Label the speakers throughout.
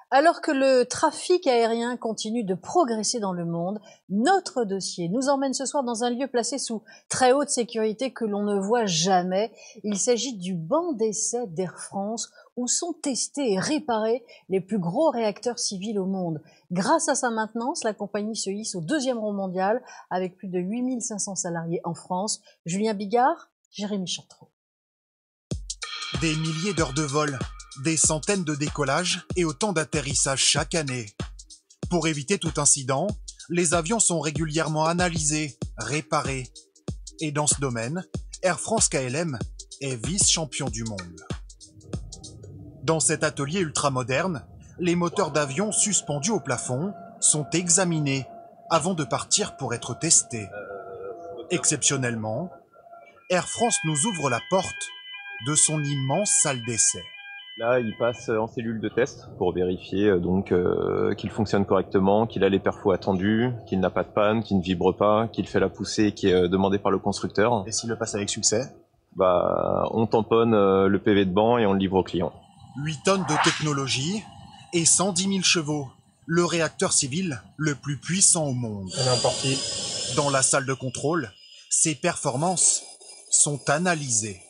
Speaker 1: Alors que le trafic aérien continue de progresser dans le monde, notre dossier nous emmène ce soir dans un lieu placé sous très haute sécurité que l'on ne voit jamais. Il s'agit du banc d'essai d'Air France où sont testés et réparés les plus gros réacteurs civils au monde. Grâce à sa maintenance, la compagnie se hisse au 2e rang mondial avec plus de 8500 salariés en France. Julien Bigard, Jérémy Chantreau.
Speaker 2: Des milliers d'heures de vol, des centaines de décollages et autant d'atterrissages chaque année. Pour éviter tout incident, les avions sont régulièrement analysés, réparés. Et dans ce domaine, Air France KLM est vice-champion du monde. Dans cet atelier ultramoderne, les moteurs d'avion suspendus au plafond sont examinés avant de partir pour être testés. Exceptionnellement, Air France nous ouvre la porte de son immense salle d'essai.
Speaker 3: Là, il passe en cellule de test pour vérifier qu'il fonctionne correctement, qu'il a les perfos attendus, qu'il n'a pas de panne, qu'il ne vibre pas, qu'il fait la poussée qui est demandée par le constructeur.
Speaker 2: Et s'il le passe avec succès,
Speaker 3: on tamponne le PV de banc et on le livre au client.
Speaker 2: 8 tonnes de technologie et 110 000 chevaux. Le réacteur civil le plus puissant au monde.
Speaker 4: On est parti.
Speaker 2: Dans la salle de contrôle, ses performances sont analysées.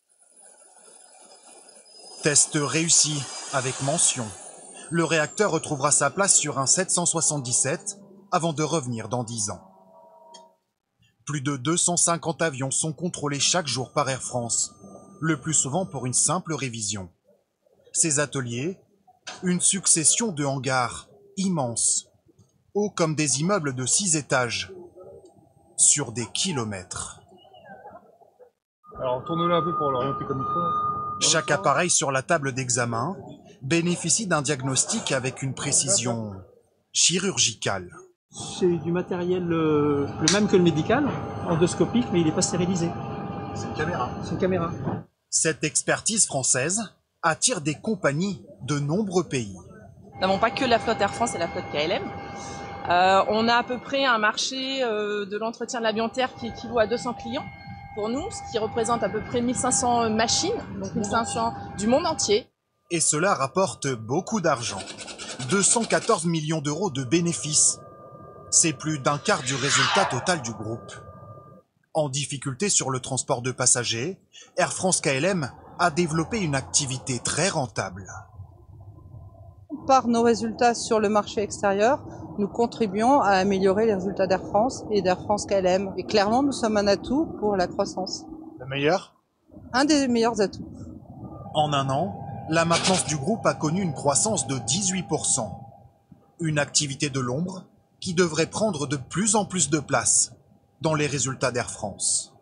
Speaker 2: Test réussi, avec mention. Le réacteur retrouvera sa place sur un 777 avant de revenir dans 10 ans. Plus de 250 avions sont contrôlés chaque jour par Air France, le plus souvent pour une simple révision. Ces ateliers, une succession de hangars immenses, hauts comme des immeubles de 6 étages, sur des kilomètres.
Speaker 4: Alors tourne-le un peu pour l'orienter comme il faut.
Speaker 2: Chaque appareil sur la table d'examen bénéficie d'un diagnostic avec une précision chirurgicale.
Speaker 5: C'est du matériel le même que le médical, endoscopique, mais il n'est pas stérilisé.
Speaker 2: C'est une caméra.
Speaker 5: C'est une caméra.
Speaker 2: Cette expertise française attire des compagnies de nombreux pays.
Speaker 6: Nous n'avons pas que la flotte Air France et la flotte KLM. On a à peu près un marché de l'entretien de l'avion terre qui équivaut à 200 clients pour nous, ce qui représente à peu près 1500 machines, donc 1500 du monde entier.
Speaker 2: Et cela rapporte beaucoup d'argent. 214 millions d'euros de bénéfices. C'est plus d'un quart du résultat total du groupe. En difficulté sur le transport de passagers, Air France KLM a développé une activité très rentable.
Speaker 7: Par nos résultats sur le marché extérieur, nous contribuons à améliorer les résultats d'Air France et d'Air France KLM. Et clairement, nous sommes un atout pour la croissance.
Speaker 2: Le meilleur ?
Speaker 7: Un des meilleurs atouts.
Speaker 2: En un an, la maintenance du groupe a connu une croissance de 18%. Une activité de l'ombre qui devrait prendre de plus en plus de place dans les résultats d'Air France.